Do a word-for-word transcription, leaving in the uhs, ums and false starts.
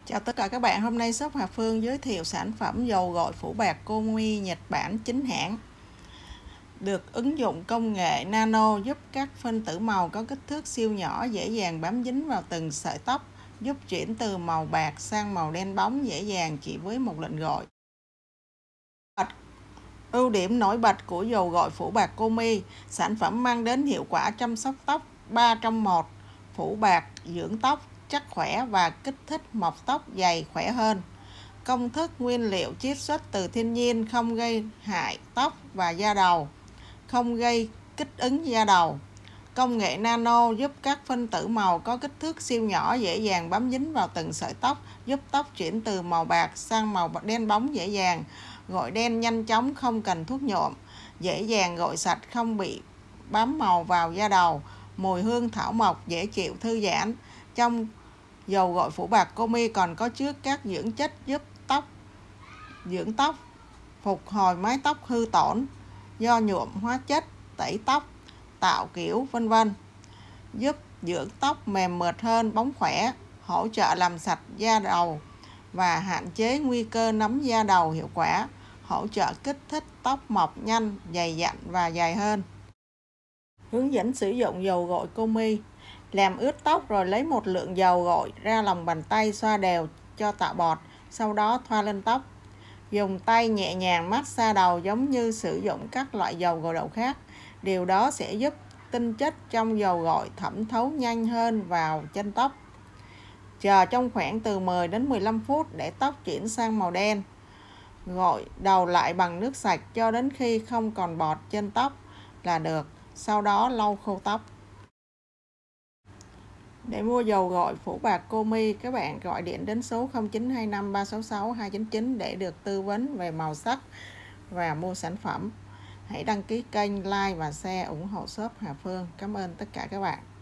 Chào tất cả các bạn, hôm nay shop Hà Phương giới thiệu sản phẩm dầu gội phủ bạc Komi Nhật Bản chính hãng. Được ứng dụng công nghệ nano giúp các phân tử màu có kích thước siêu nhỏ dễ dàng bám dính vào từng sợi tóc, giúp chuyển từ màu bạc sang màu đen bóng dễ dàng chỉ với một lệnh gọi. Ưu điểm nổi bật của dầu gội phủ bạc Komi, sản phẩm mang đến hiệu quả chăm sóc tóc ba trong một, phủ bạc, dưỡng tóc, chắc khỏe và kích thích mọc tóc dày khỏe hơn. Công thức nguyên liệu chiết xuất từ thiên nhiên, không gây hại tóc và da đầu, không gây kích ứng da đầu. Công nghệ nano giúp các phân tử màu có kích thước siêu nhỏ dễ dàng bám dính vào từng sợi tóc, giúp tóc chuyển từ màu bạc sang màu đen bóng dễ dàng. Gội đen nhanh chóng, không cần thuốc nhuộm, dễ dàng gội sạch, không bị bám màu vào da đầu. Mùi hương thảo mộc dễ chịu, thư giãn. Trong dầu gội phủ bạc Komi còn có chứa các dưỡng chất giúp tóc dưỡng tóc, phục hồi mái tóc hư tổn do nhuộm hóa chất, tẩy tóc, tạo kiểu vân vân, giúp dưỡng tóc mềm mượt hơn, bóng khỏe, hỗ trợ làm sạch da đầu và hạn chế nguy cơ nấm da đầu hiệu quả, hỗ trợ kích thích tóc mọc nhanh, dày dặn và dài hơn. Hướng dẫn sử dụng dầu gội Komi. Làm ướt tóc rồi lấy một lượng dầu gội ra lòng bàn tay, xoa đều cho tạo bọt, sau đó thoa lên tóc. Dùng tay nhẹ nhàng massage đầu giống như sử dụng các loại dầu gội đầu khác. Điều đó sẽ giúp tinh chất trong dầu gội thẩm thấu nhanh hơn vào chân tóc. Chờ trong khoảng từ mười đến mười lăm phút để tóc chuyển sang màu đen. Gội đầu lại bằng nước sạch cho đến khi không còn bọt trên tóc là được. Sau đó lau khô tóc. Để mua dầu gội phủ bạc Komi, các bạn gọi điện đến số không chín hai năm ba sáu sáu hai chín chín để được tư vấn về màu sắc và mua sản phẩm. Hãy đăng ký kênh, like và share ủng hộ shop Hà Phương. Cảm ơn tất cả các bạn.